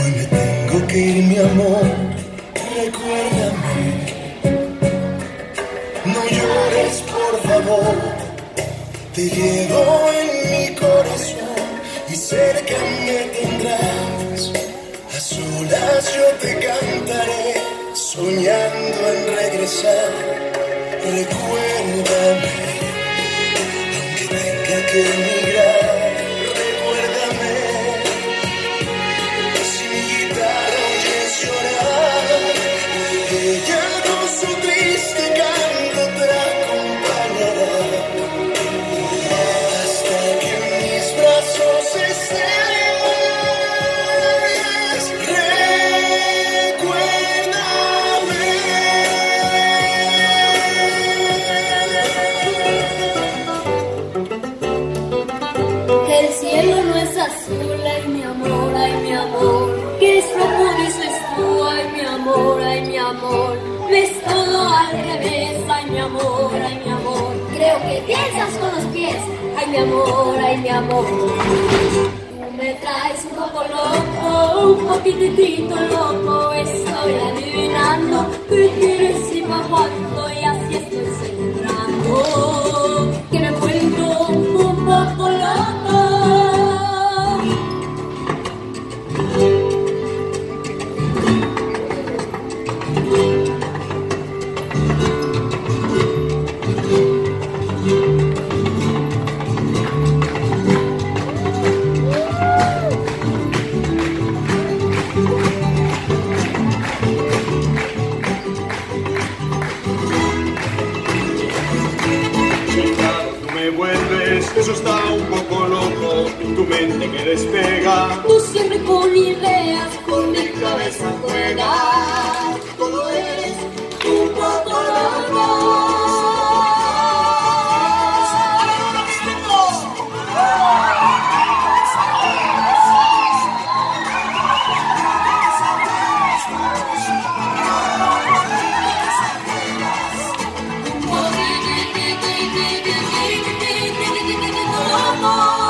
Hoy me tengo que ir, mi amor, recuérdame. No llores, por favor. Te llevo en mi corazón y cerca me tendrás. A solas yo te cantaré, soñando en regresar. Recuérdame, aunque tenga que emigrar. Recuérdame, si mi guitarra oyes llorar, ella con su triste canto te acompañará. Hasta que en mis brazos estés. El cielo no es azul, ay mi amor, ¿qué es lo que dices tú? Ay mi amor, ves todo al revés, ay mi amor, creo que piensas con los pies, ay mi amor, tú me traes un poco loco, un poquitito loco, estoy adivinando qué quieres y pa' cuándo, y así estoy celebrando, que me encuentro un poco loco. Eso está un poco loco, tu mente que despega. Tú siempre con ideas, con mi cabeza juegas. Todo es un poco loco. Oh,